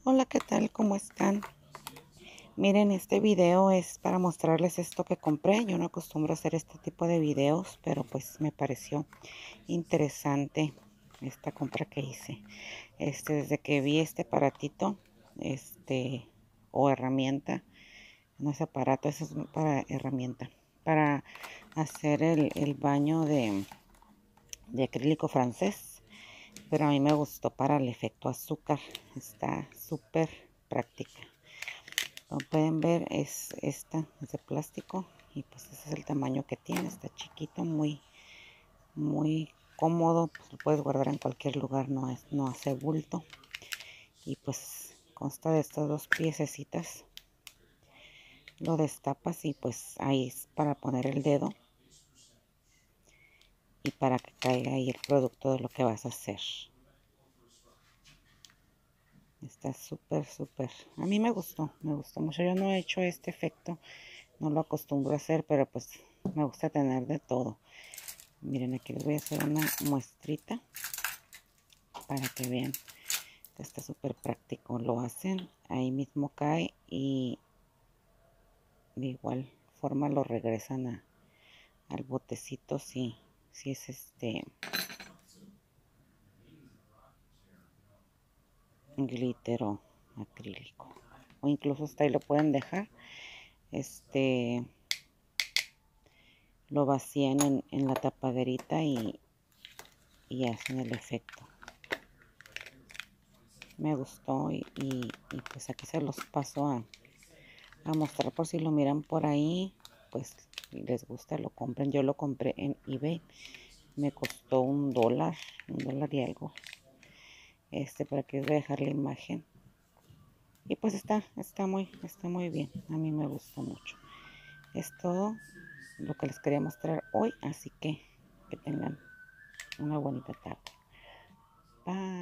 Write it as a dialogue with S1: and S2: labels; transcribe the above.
S1: Hola, ¿qué tal? ¿Cómo están? Miren, este video es para mostrarles esto que compré. Yo no acostumbro a hacer este tipo de videos, pero pues me pareció interesante esta compra que hice. Desde que vi este aparatito, o herramienta, no es aparato, eso es para herramienta, para hacer el baño de acrílico francés. Pero a mí me gustó para el efecto azúcar. Está súper práctica. Como pueden ver, es de plástico y pues ese es el tamaño que tiene. Está chiquito, muy cómodo, pues lo puedes guardar en cualquier lugar, no hace bulto. Y pues consta de estas dos piececitas. Lo destapas y pues ahí es para poner el dedo y para que caiga ahí el producto de lo que vas a hacer. Está súper. A mí me gustó mucho. Yo no he hecho este efecto, no lo acostumbro a hacer, pero pues me gusta tener de todo. Miren, aquí les voy a hacer una muestrita para que vean que está súper práctico. Lo hacen, ahí mismo cae y de igual forma lo regresan al botecito si es glitter o acrílico. O incluso hasta ahí lo pueden dejar. Lo vacían en la tapaderita y hacen el efecto. Me gustó y pues aquí se los paso a mostrar por si lo miran por ahí, pues les gusta, lo compren. Yo lo compré en eBay, me costó $1 y algo. Para que les voy a dejar la imagen. Y pues está muy bien, a mí me gustó mucho. Es todo lo que les quería mostrar hoy, así que tengan una bonita tarde. Bye.